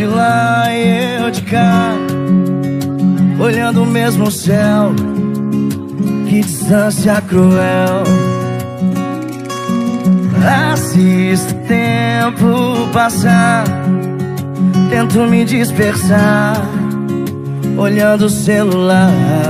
de lá e eu de cá, olhando o mesmo céu. Que distância cruel. Assisto o tempo passar, tento me dispersar, olhando o celular.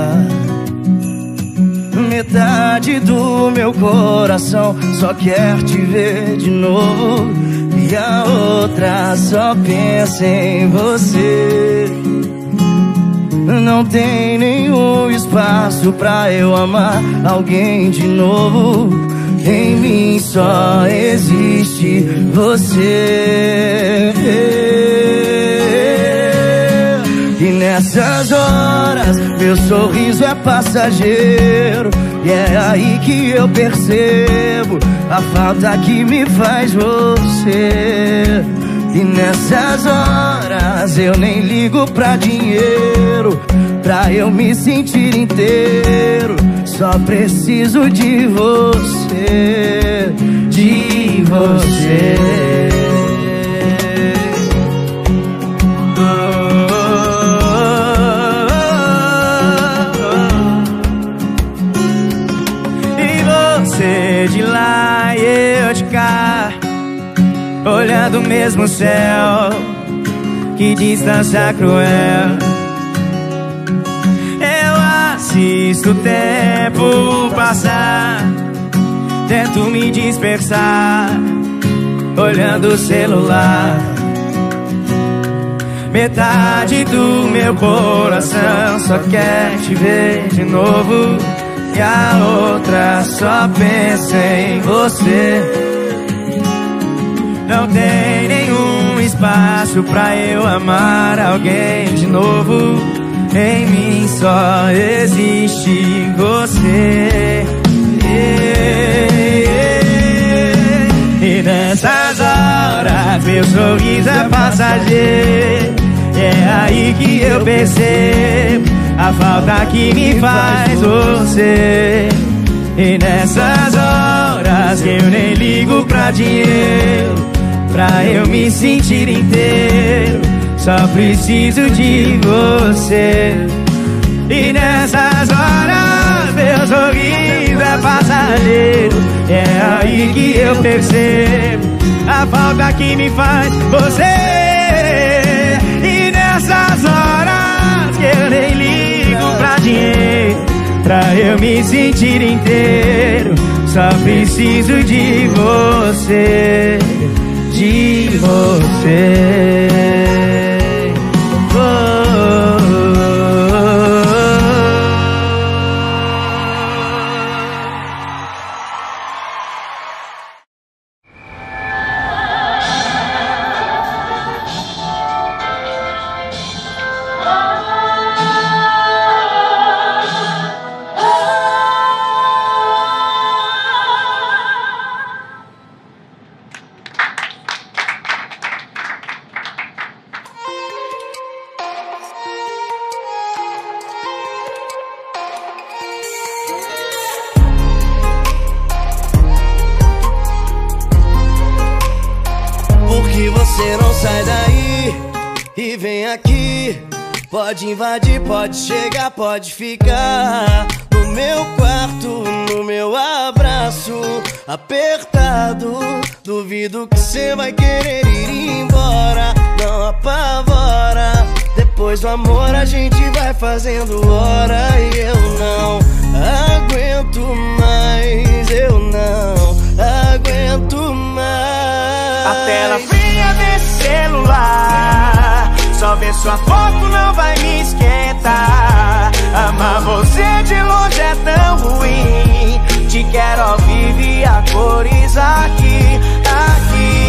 Metade do meu coração só quer te ver de novo, e a outra só pensa em você. Não tem nenhum espaço pra eu amar alguém de novo. Em mim só existe você. E nessas horas meu sorriso é passageiro, e é aí que eu percebo a falta que me faz você. E nessas horas eu nem ligo pra dinheiro, pra eu me sentir inteiro. Só preciso de você, de você. De lá e eu de cá, olhando o mesmo céu. Que distância cruel. Eu assisto o tempo passar, tento me dispersar, olhando o celular. Metade do meu coração só quer te ver de novo, e a outra só pensa em você. Não tem nenhum espaço pra eu amar alguém de novo. Em mim só existe você. E nessas horas meu sorriso é passageiro, é aí que eu percebo a falta que me faz você. E nessas horas eu nem ligo pra dinheiro, pra eu me sentir inteiro. Só preciso de você. E nessas horas meu sorriso é passageiro, é aí que eu percebo a falta que me faz você. E nessas horas que eu nem ligo pra dinheiro, pra eu me sentir inteiro. Só preciso de você, de você. Pode invadir, pode chegar, pode ficar no meu quarto, no meu abraço apertado. Duvido que cê vai querer ir embora, não apavora. Depois do amor a gente vai fazendo hora, e eu não aguento mais, eu não aguento mais. A tela fria desse celular, só ver sua foto não vai me esquentar. Amar você de longe é tão ruim, te quero ao vivo e a cores aqui, aqui.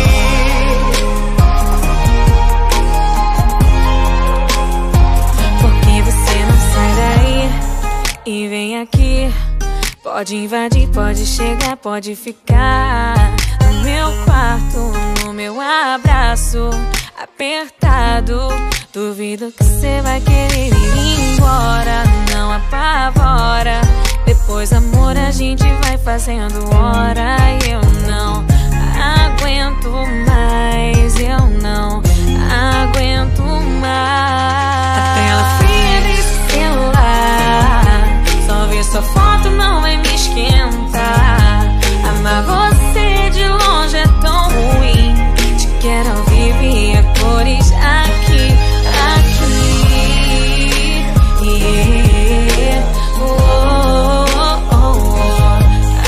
Porque você não sai daí e vem aqui. Pode invadir, pode chegar, pode ficar no meu quarto, no meu abraço apertado. Duvido que cê vai querer ir embora, não apavora. Depois amor a gente vai fazendo hora, e eu não aguento mais, eu não aguento mais. A tela fria desse celular, só ver sua foto não vai me esquentar. Amar você de longe é tão ruim, te quero ao vivo e a cores aqui, aqui. Yeah. Oh, oh, oh, oh.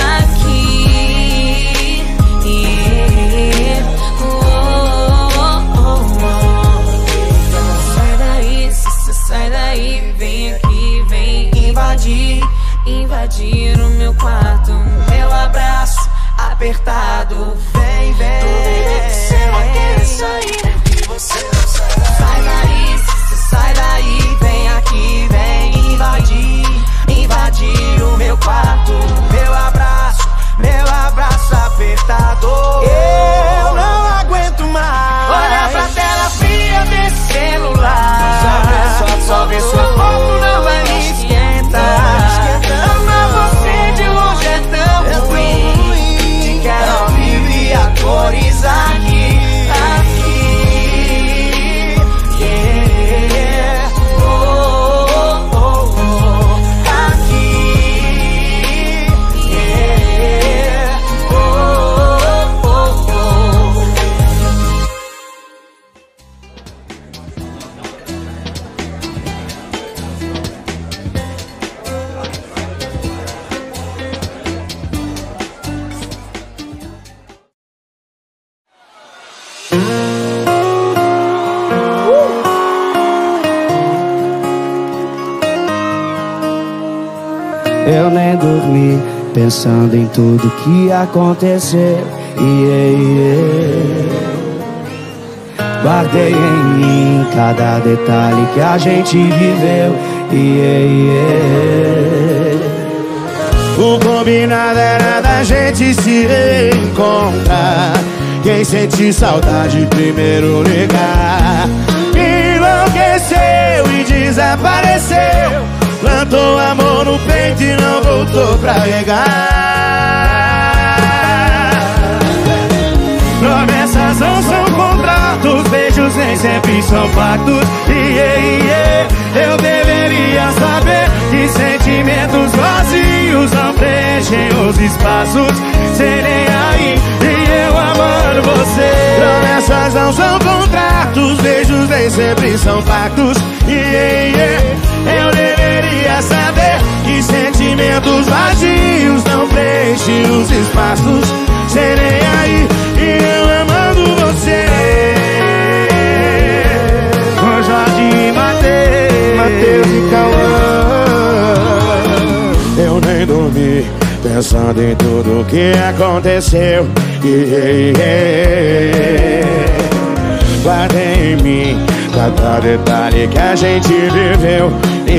Aqui. Yeah. Oh, oh, oh, oh. Sai daí, sai daí, vem aqui, vem invadir, invadir o meu quarto, meu abraço apertado, vem, vem. Você vai querer sair e você não sai. Sai daí, sai daí, vem aqui, vem invadir, invadir o meu quarto, meu abraço apertado. Eu não aguento mais. Olha pra tela fria desse celular, só ver sua foto não vai me esquentar. amar você de longe é tão ruim, Te quero ao vivo e a cores aqui, aqui. yeah. Oh, oh, oh, oh. Aqui. Yeah. Oh, oh, oh. Eu nem dormi, pensando em tudo que aconteceu. Guardei em mim cada detalhe que a gente viveu. O combinado era da gente se reencontrar. Quem sente saudade primeiro ligar. Enlouqueceu e desapareceu, plantou amor no peito e não voltou pra regar. Promessas não são contratos, beijos nem sempre são pactos. Eu deveria saber que sentimentos vazios não preenchem os espaços. Serei aí e eu amando você. Promessas não são contratos, beijos nem sempre são pactos. Eu deveria saber que sentimentos vazios não preenchem os espaços. Serei aí e eu amando você. Com Jorge e Matheus e Cauã. Eu nem dormi, pensando em tudo que aconteceu. Guardei em mim cada detalhe que a gente viveu.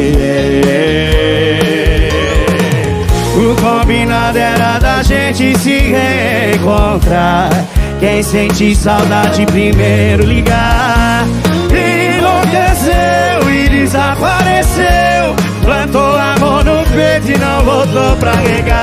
O combinado era da gente se reencontrar. Quem sente saudade primeiro ligar. Enlouqueceu e desapareceu, plantou amor no peito e não voltou pra regar.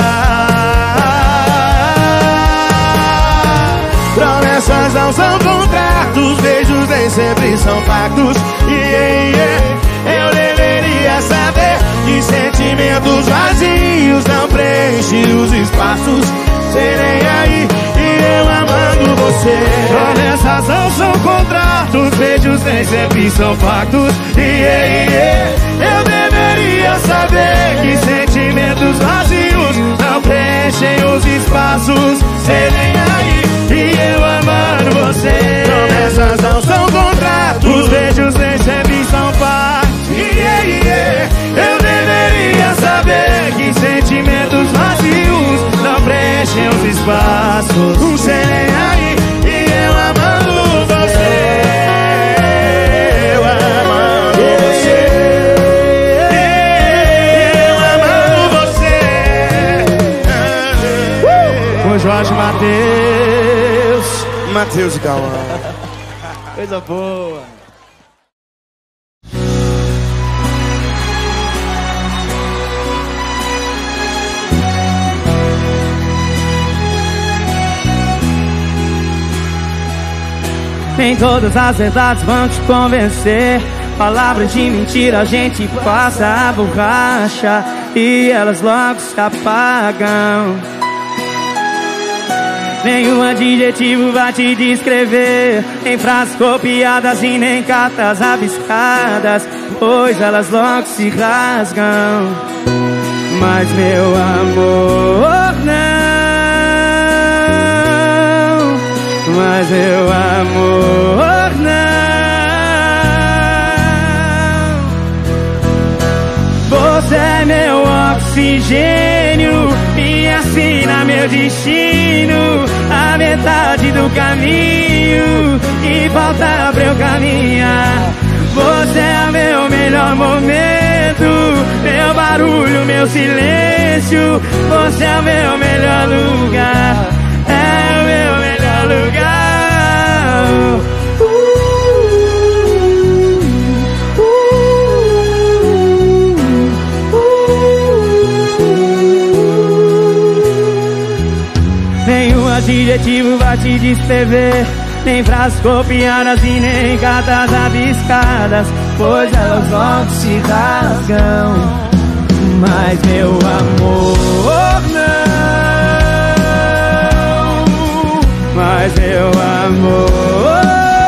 Promessas não são contratos, beijos nem sempre são pactos. Eu deveria saber que sentimentos vazios não preenchem os espaços. Serei aí e eu amando você. Promessas não são contratos, beijos nem sempre são pactos. Eu deveria saber que sentimentos vazios não preenchem os espaços. Serei aí e eu amando você. Promessas não são contratos, beijos nem sempre são pactos. Eu deveria saber que sentimentos vazios não preenchem os espaços. Serei aí e eu amando você. Eu amando você. Eu amando você. Com Jorge Matheus e Cauã. Coisa boa. Nem todas as verdades vão te convencer. Palavras de mentira a gente passa a borracha e elas logo se apagam. Nenhum adjetivo vai te descrever, nem frases copiadas e nem cartas rabiscadas, pois elas logo se rasgam. Mas meu amor não, mas meu amor não. Você é meu oxigênio e assina meu destino, a metade do caminho que falta pra eu caminhar. Você é meu melhor momento, meu barulho, meu silêncio. Você é o meu melhor lugar, é o meu melhor lugar. Nenhum adjetivo vai te descrever, nem frases copiadas e nem cartas rabiscadas, pois elas logo se rasgam. Mas meu amor não, mas meu amor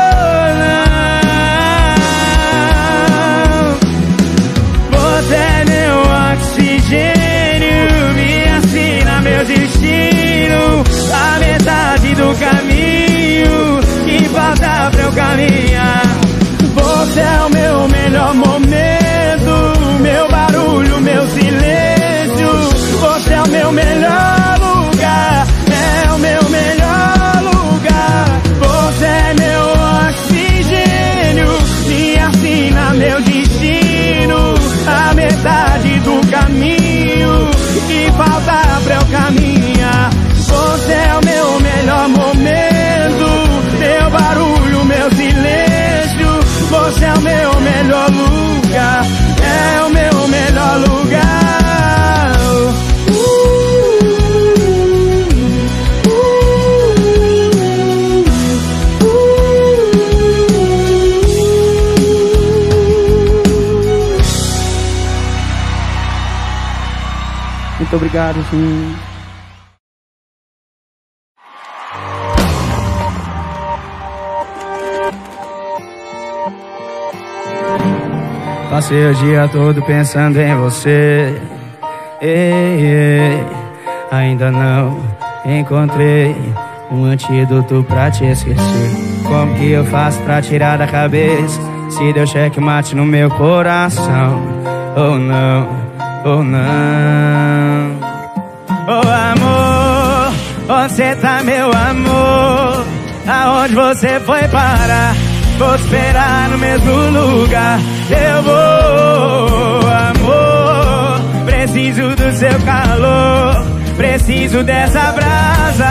não. Você é meu oxigênio, me assina meu destino, a metade do caminho que falta pra eu caminhar. Você é o meu melhor momento, meu barulho, meu silêncio. Você é o meu melhor lugar, é o meu melhor lugar. Você é meu oxigênio, me assina meu destino, a metade do caminho que falta pra eu caminhar. Você é o meu melhor momento, meu barulho, meu silêncio. Você é o meu melhor lugar, é o meu melhor lugar. Muito obrigado, sim. Passei o dia todo pensando em você. Ainda não encontrei um antídoto pra te esquecer. Como que eu faço pra tirar da cabeça se deu checkmate no meu coração? Ou não, ou não. Oh amor, você tá meu amor? Aonde você foi parar? Vou esperar no mesmo lugar. Eu vou, amor. Preciso do seu calor, preciso dessa brasa.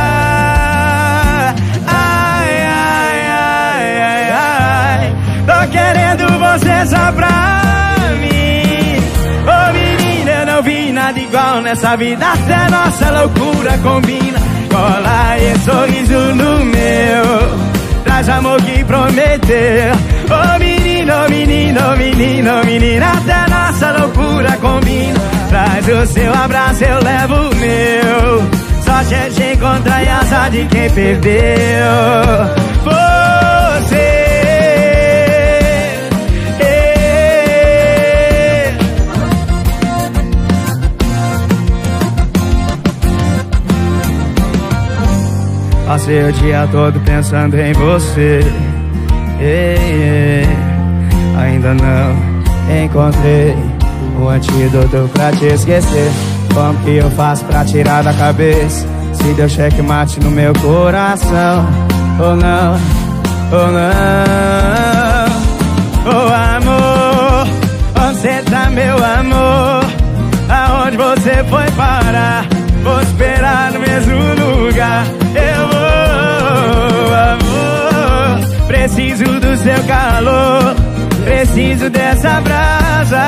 Ai, ai, ai, ai, ai. Tô querendo você só pra mim. Ô menina, eu não vi nada igual nessa vida. Até nossa loucura combina. Cola esse sorriso no meu, traz amor que prometeu. Oh menino, menino, menino, menina, até nossa loucura combina. Traz o seu abraço, eu levo o meu. Sorte é te encontrar e azar de quem perdeu. Você passei o dia todo pensando em você. Ainda não encontrei um antídoto pra te esquecer. Como que eu faço pra tirar da cabeça se deu checkmate no meu coração? Ou não, ou não. Oh amor, você tá meu amor? Aonde você foi parar? Vou esperar no mesmo lugar. Eu vou, amor. Preciso do seu calor, preciso dessa brasa.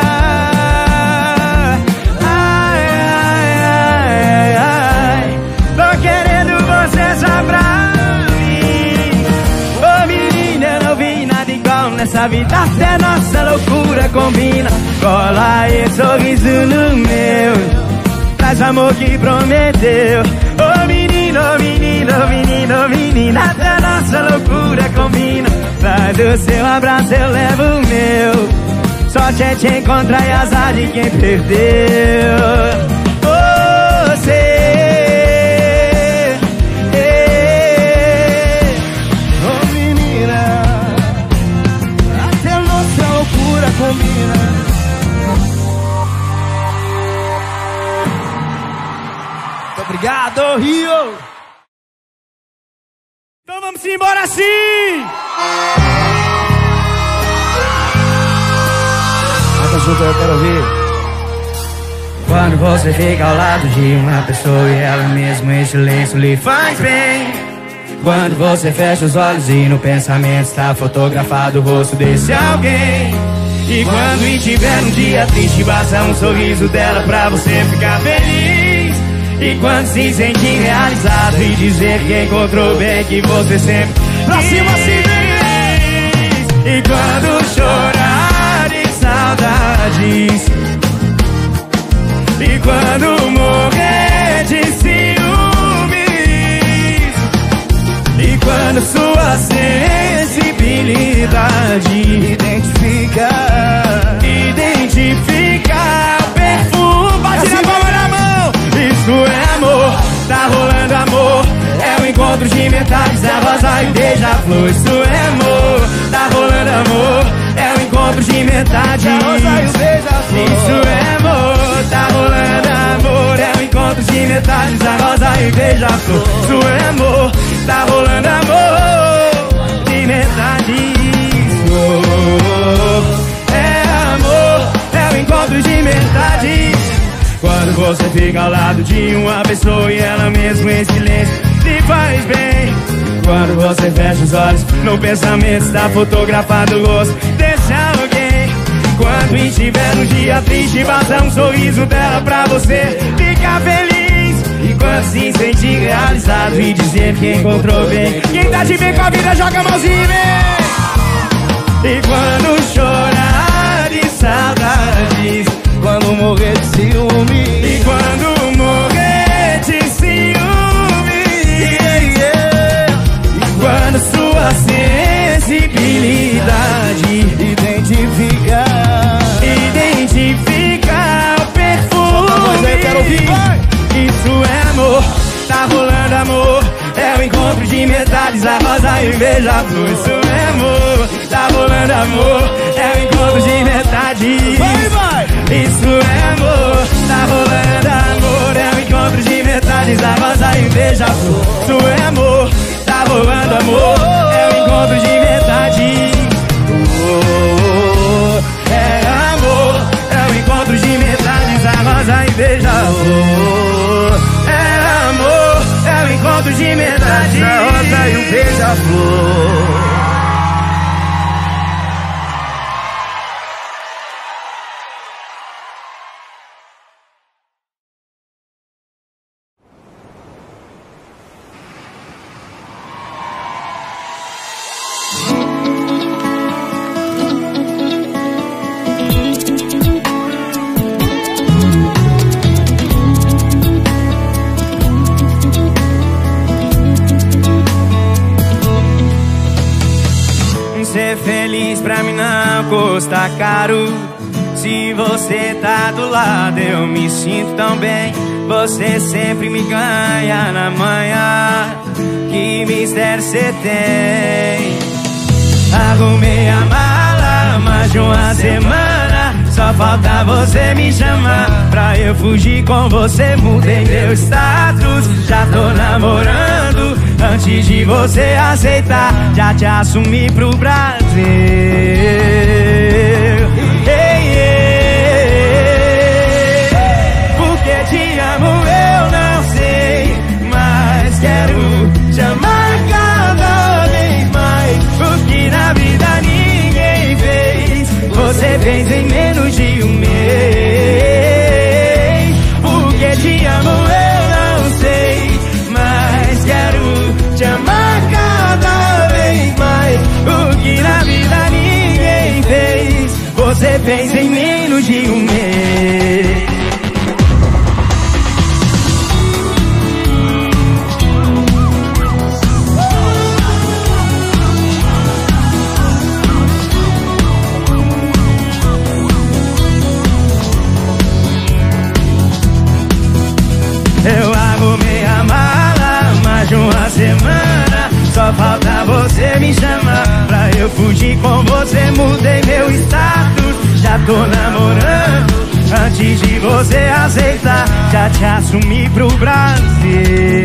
Ai, ai, ai, ai, ai. Tô querendo você só pra mim. Ô da vida até nossa loucura combina. Cola aí, sorriso no meu, traz amor que prometeu. Ô menino, menino, menino, menina, até nossa loucura combina. Traz o seu abraço, eu levo o meu. Sorte é te encontrar e azar de quem perdeu. Você, ô menina, até nossa loucura combina. Obrigado, Rio! Então vamos embora assim! Canta junto, eu quero ouvir. Quando você fica ao lado de uma pessoa e ela mesmo em silêncio lhe faz bem. Quando você fecha os olhos e no pensamento está fotografado o rosto desse alguém. E quando estiver um dia triste, basta um sorriso dela pra você ficar feliz. E quando se sentir realizado e dizer que encontrou bem que você sempre pra cima assim. E quando chorar de saudades, e quando morrer de ciúmes, e quando sua sensibilidade identificar o perfume, bate na palma na mão. Isso é amor, tá rolando amor. É o encontro de metades da rosa e beija-flor. Isso é amor, tá rolando amor. É o encontro de metades da rosa e beija-flor. Isso é amor, tá rolando amor. É o encontro de metades da rosa e beija-flor. Isso é amor, tá rolando amor. De metades. É amor, é o encontro de metades. Quando você fica ao lado de uma pessoa e ela mesmo em silêncio te faz bem. Quando você fecha os olhos, no pensamento está fotografado o rosto desse alguém. Quando estiver no dia triste, basta um sorriso dela pra você ficar feliz. E quando se sentir realizado e dizer que encontrou bem, quem tá de bem com a vida joga a mãozinha e vem. E quando chorar de saudades, quando morrer de ciúme, e quando morrer de ciúme, e quando sua sensibilidade identificar o perfume, eu quero ouvir, vai! Isso é amor, tá rolando amor. É o encontro de metades, a rosa e beija-flor. Isso é amor, tá rolando amor. É o encontro de metades. Vai, vai! Isso é amor, tá rolando amor. É o encontro de metades, a rosa e beija-flor. Isso é amor, tá rolando amor. É o encontro de metades. É amor, é o encontro de metades, a rosa e beija-flor. É amor, é o encontro de metades, a rosa e o beija-flor. Ser feliz pra mim não custa caro. Se você tá do lado eu me sinto tão bem. Você sempre me ganha na manhã. Que mistério cê tem? Arrumei a mala mais de uma semana. Só falta você me chamar pra eu fugir com você. Mudei meu status, já tô namorando. Antes de você aceitar, já te assumi pro Brasil. Porque te amo eu não sei, mas quero te amar cada vez mais. O que na vida ninguém fez, você fez em menos de um mês. Porque te amo eu não sei, mas quero te amar cada vez mais. O que na vida ninguém fez em menos de um mês. Eu arrumei a mala mais de uma semana, só falta você me chamar pra eu fugir com você. Mudei meu status, já tô namorando. Antes de você aceitar, já te assumi pro Brasil.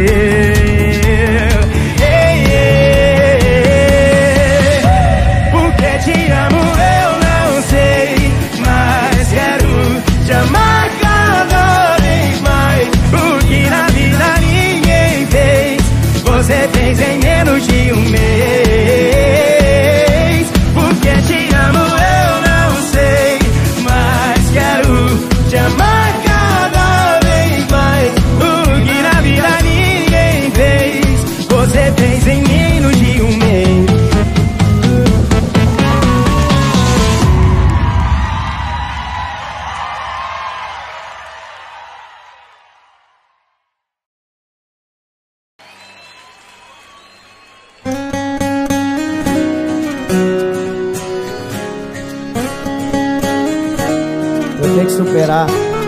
Porque te amo eu não sei, mas quero te amar cada vez mais. O que na vida ninguém fez, você fez em menos de um mês. Porque te amo eu não sei, mas quero te amar cada vez mais. O que na vida ninguém fez, você fez em menos de um mês. Eu tenho que superar.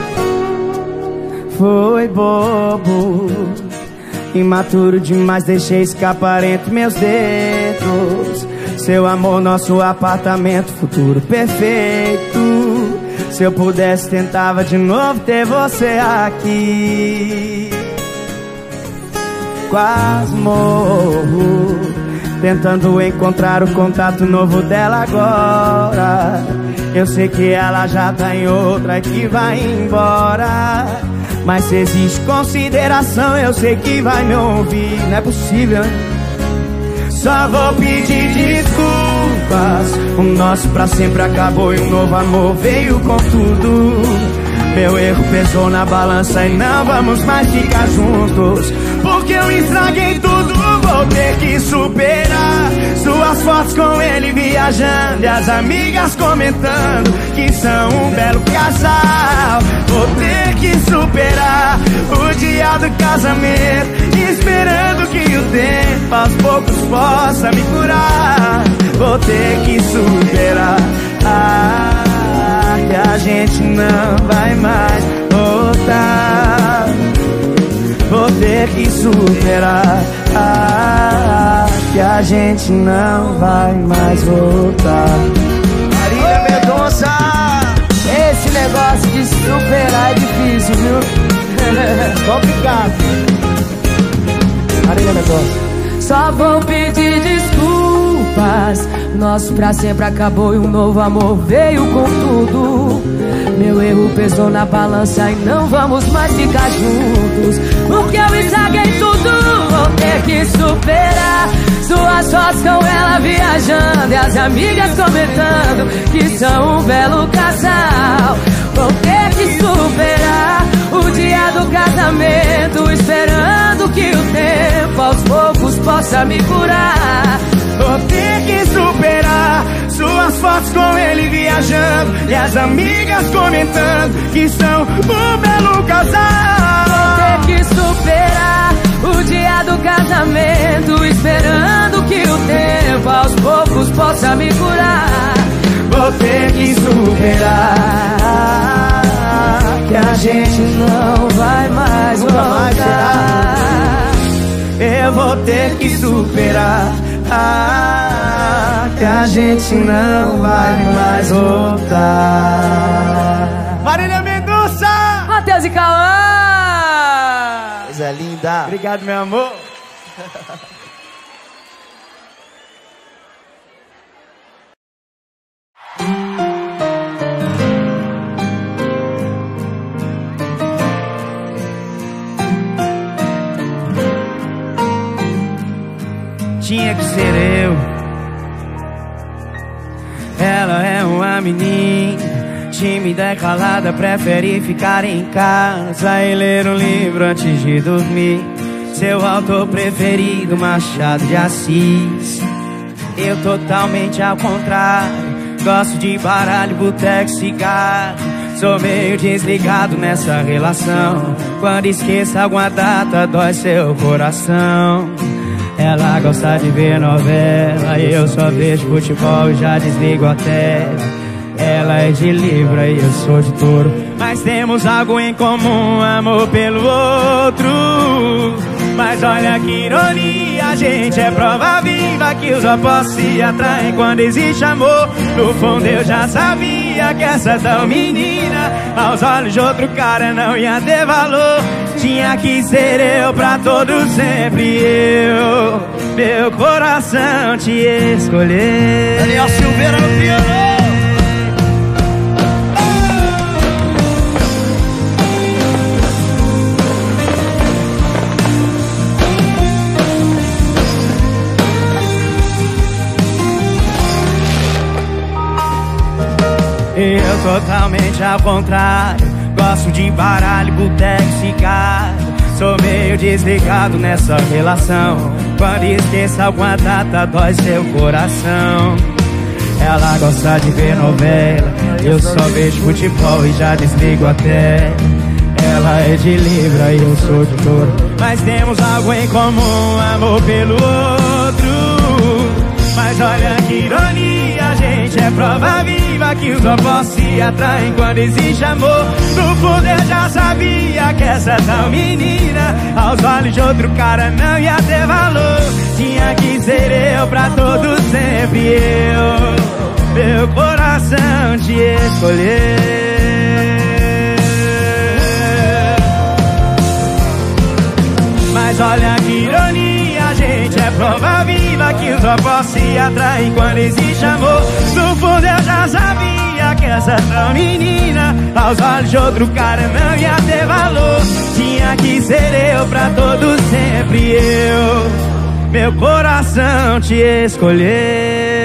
Foi bobo, imaturo demais, deixei escapar entre meus dedos. Seu amor, nosso apartamento, futuro perfeito. Se eu pudesse, tentava de novo ter você aqui. Quase morro, tentando encontrar o contato novo dela agora. Eu sei que ela já tá em outra e que vai embora. Mas se existe consideração, eu sei que vai me ouvir. Não é possível, hein? Só vou pedir desculpas. O nosso pra sempre acabou e um novo amor veio com tudo. Meu erro pesou na balança e não vamos mais ficar juntos. Porque eu estraguei tudo, vou ter que superar. Suas fotos com ele viajando e as amigas comentando que são um belo casal. Vou ter que superar o dia do casamento, esperando que o tempo aos poucos possa me curar. Vou ter que superar que a gente não vai mais voltar. Vou ter que superar que a gente não vai mais voltar. Marília Mendonça! Esse negócio de superar é difícil, viu? Complicado. Marília Mendonça. Só vou pedir desculpas. Nosso pra sempre acabou e um novo amor veio com tudo. Meu erro pesou na balança e não vamos mais ficar juntos. Porque eu estraguei tudo, vou ter que superar. Suas fotos com ela viajando e as amigas comentando que são um belo casal. Vou ter que superar o dia do casamento, esperando que o tempo aos poucos possa me curar. Vou ter que superar suas fotos com ele viajando e as amigas comentando que são um belo casal. Vou ter que superar o dia do casamento, esperando que o tempo aos poucos possa me curar. Vou ter que superar que a gente não vai mais voltar. Eu vou ter que superar que a gente não vai mais voltar. Marília Mendonça! Matheus e Cauã! Coisa linda. Obrigado, meu amor. Tinha que ser eu. Ela é uma menina tímida e calada, prefere ficar em casa e ler um livro antes de dormir. Seu autor preferido, Machado de Assis. Eu totalmente ao contrário, Gosto de baralho, boteco, cigarro. Sou meio desligado nessa relação. Quando esqueço alguma data, dói seu coração. Ela gosta de ver novela, eu só vejo futebol e já desligo a tela. Ela é de Libra e eu sou de Touro, mas temos algo em comum, amor pelo outro. Mas olha que ironia, a gente é prova viva que os opostos se atraem quando existe amor. No fundo eu já sabia que essa tal menina aos olhos de outro cara não ia ter valor. Tinha que ser eu pra todo sempre, eu, meu coração te escolher. Daniel Silveira no piano. Eu totalmente ao contrário. Gosto de baralho, boteco, cigarro. Sou meio desligado nessa relação. Quando esqueço alguma data, dói seu coração. Ela gosta de ver novela, eu só vejo futebol e já desligo até. Ela é de Libra e eu sou de Touro, mas temos algo em comum, amor pelo outro. Mas olha que ironia, a gente é prova viva que os opostos se atraem quando existe amor. No fundo eu já sabia que essa tal menina aos olhos de outro cara não ia ter valor. Tinha que ser eu pra todo sempre, eu, meu coração te escolher. Mas olha que ironia, a gente é prova viva que os opostos se atraem quando existe amor. No fundo eu já sabia que essa tal menina aos olhos de outro cara não ia ter valor. Tinha que ser eu pra todo sempre, eu, meu coração te escolher.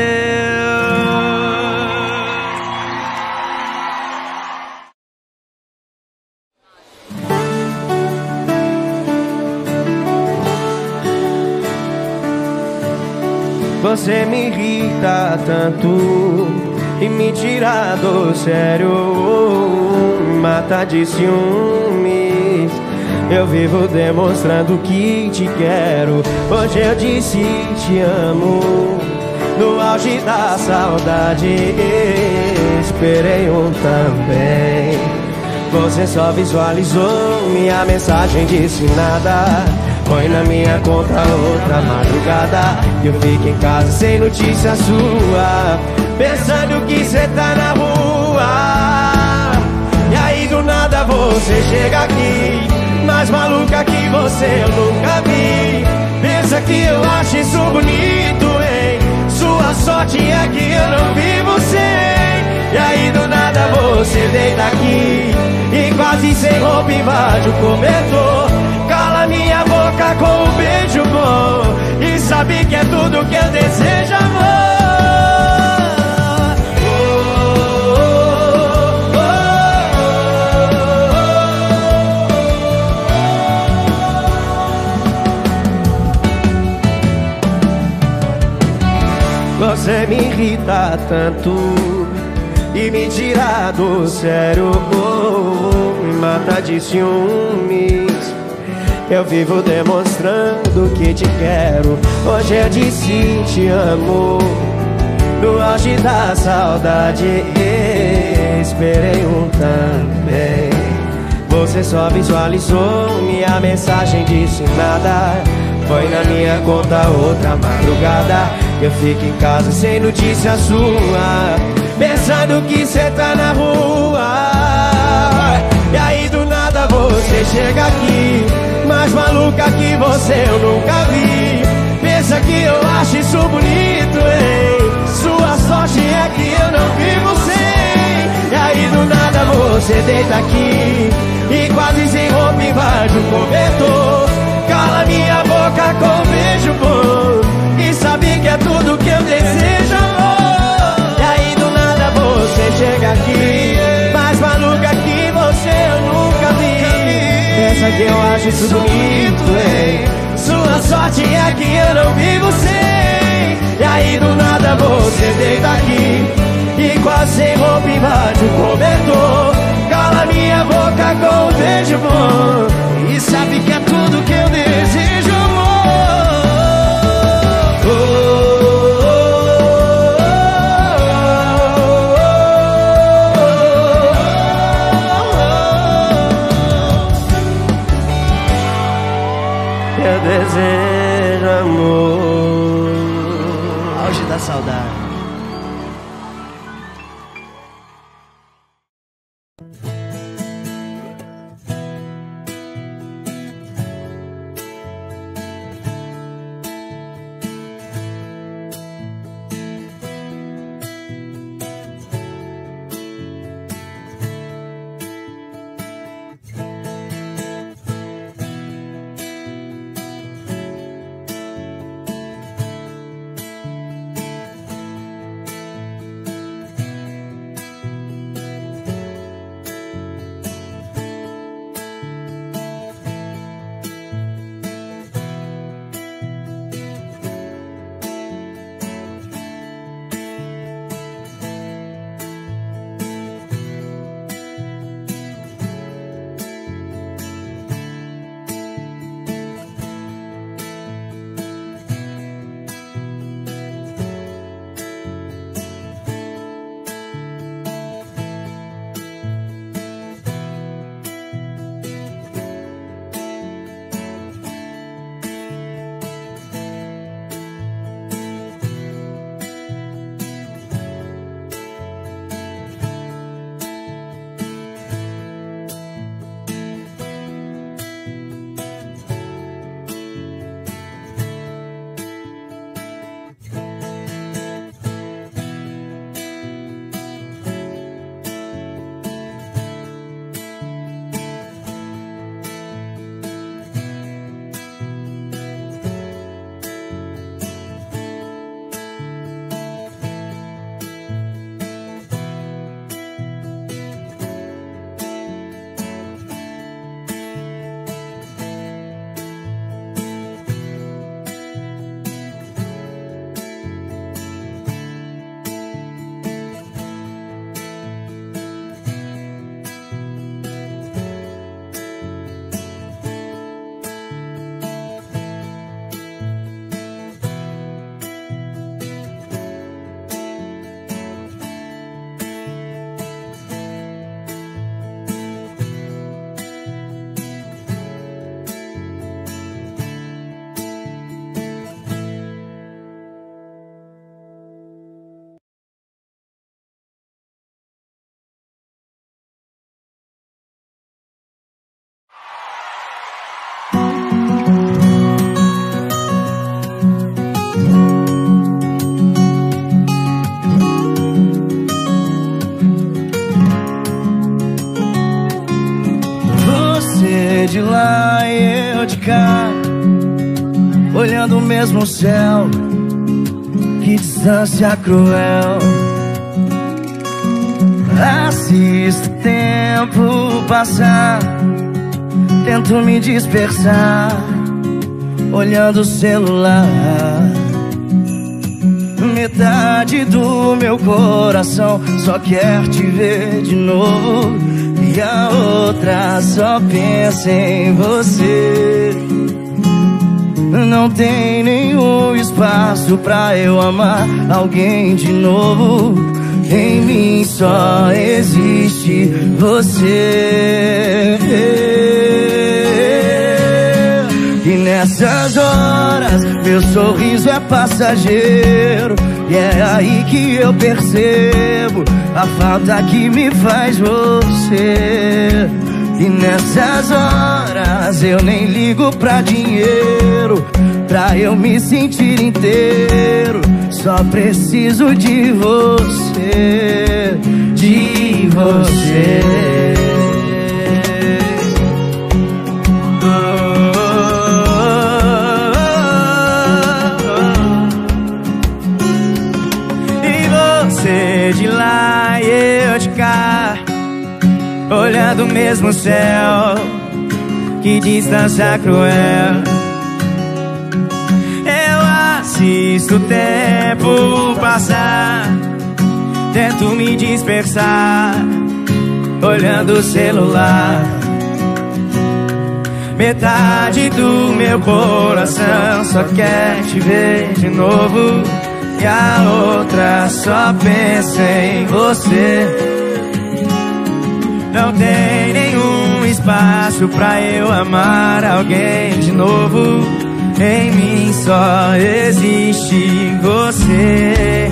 Você me irrita tanto e me tira do sério, me mata de ciúmes. Eu vivo demonstrando que te quero. Hoje eu disse te amo, no auge da saudade esperei um também. Você só visualizou minha mensagem, disse nada. Põe na minha conta outra madrugada que eu fico em casa sem notícia sua, pensando que cê tá na rua. E aí do nada você chega aqui, mais maluca que você eu nunca vi. Pensa que eu acho isso bonito, hein? Sua sorte é que eu não vivo sem. E aí do nada você deita aqui e quase sem roupa invade o cobertor. Cala minha boca com um beijo bom e sabe que é tudo que eu desejo, amor. Você me irrita tanto e me tira do sério, me mata de ciúmes. Eu vivo demonstrando que te quero. Hoje eu disse te amo, no auge da saudade esperei um também. Você só visualizou minha mensagem, disse nada. Foi na minha conta outra madrugada eu fico em casa sem notícia sua, pensando que cê tá na rua. E aí do nada você chega aqui, mais maluca que você eu nunca vi. Pensa que eu acho isso bonito, hein? Sua sorte é que eu não vivo sem. E aí do nada você deita aqui e quase sem roupa invade o cobertor. Cala minha boca com um beijo bom e sabe que é tudo que eu desejo, amor. E aí do nada você chega aqui, mais maluca que você eu nunca vi. Pensa que eu acho isso bonito, hein? Sua sorte é que eu não vivo sem. E aí do nada você deita aqui e dorme quase sem roupa, invade o cobertor, cala minha boca com um beijo bom, e sabe que é tudo que eu desejo, amor. Eu desejo amor. Auge da saudade. De lá e eu de cá, olhando o mesmo céu. Que distância cruel. Assisto o tempo passar, tento me dispersar, olhando o celular. Metade do meu coração só quer te ver de novo, e a outra só pensa em você. Não tem nenhum espaço pra eu amar alguém de novo. Em mim só existe você. E nessas horas meu sorriso é passageiro, e é aí que eu percebo a falta que me faz você. E nessas horas eu nem ligo pra dinheiro, pra eu me sentir inteiro. Só preciso de você, de você. De lá e eu de cá, olhando o mesmo céu. Que distância cruel. Eu assisto o tempo passar, tento me dispersar olhando o celular. Metade do meu coração só quer te ver de novo, e a outra só pensa em você. Não tem nenhum espaço pra eu amar alguém de novo. Em mim só existe você.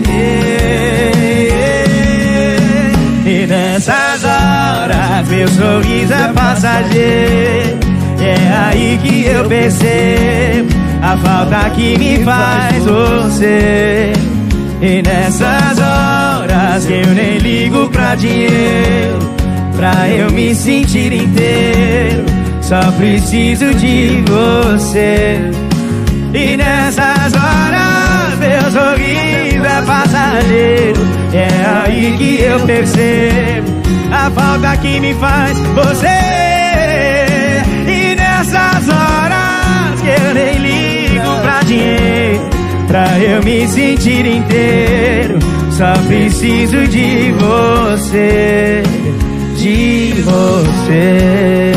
E nessas horas meu sorriso é passageiro. É aí que eu percebo a falta que me faz você. E nessas horas que eu nem ligo pra dinheiro, pra eu me sentir inteiro, só preciso de você. E nessas horas meu sorriso é passageiro. É aí que eu percebo a falta que me faz você. E nessas horas que eu nem ligo pra dinheiro, pra eu me sentir inteiro, só preciso de você. De você.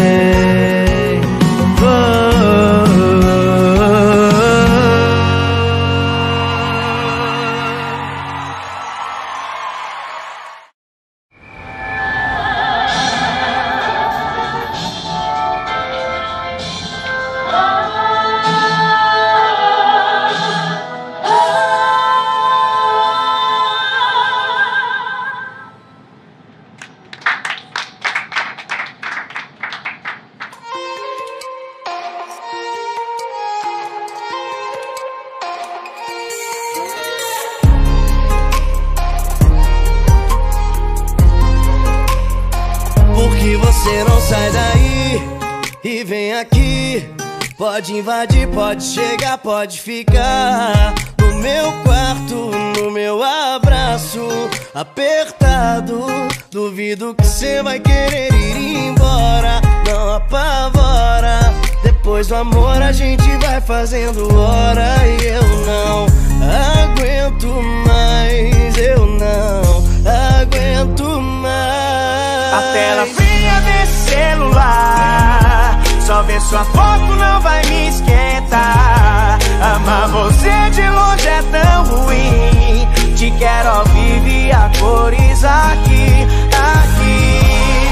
Você não sai daí e vem aqui. Pode invadir, pode chegar, pode ficar no meu quarto, no meu abraço apertado. Duvido que você vai querer ir embora. Não apavora. Depois do amor a gente vai fazendo hora. E eu não aguento mais, eu não aguento mais. A tela fria desse celular, só ver sua foto não vai me esquentar. Amar você de longe é tão ruim. Te quero ao vivo e a cores aqui, aqui.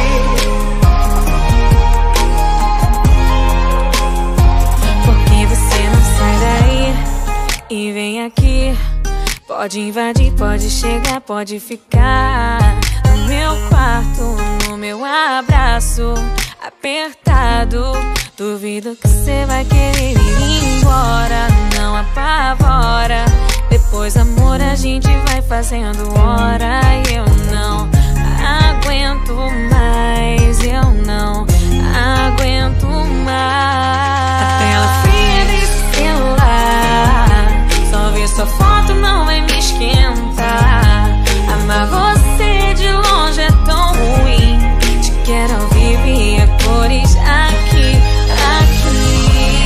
Porque você não sai daí e vem aqui. Pode invadir, pode chegar, pode ficar no meu quarto, no meu abraço apertado. Duvido que você vai querer ir embora. Não apavora. Depois amor a gente vai fazendo hora. E eu não aguento mais, eu não aguento mais. A tela fria desse celular, só ver sua foto não vai me esquentar. Amar você de longe é tão ruim. Te quero ao vivo e a cores aqui, aqui.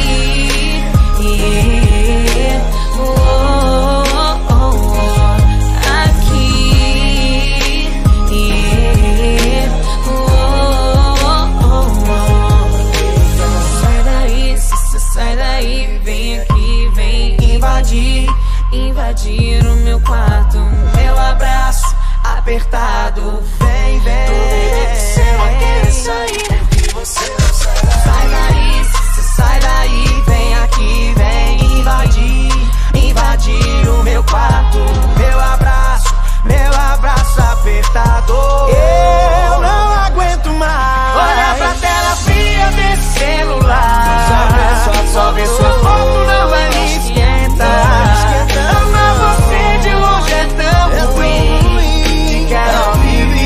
Yeah. Oh, oh, oh, oh. Aqui. Yeah. Oh, oh, oh, oh. Sai daí, se você sai daí, vem aqui, vem invadir. Invadir o meu quarto, meu abraço apertado. Vem, vem. Duvido que você vai querer sair. Você não sai daí, se você sai daí, vem aqui, vem invadir. Invadir o meu quarto, meu abraço apertado. Eu não aguento mais. Olha pra tela fria desse celular, só ver sua foto não vai me esquentar. Amar você de longe é tão ruim. Te quero ao vivo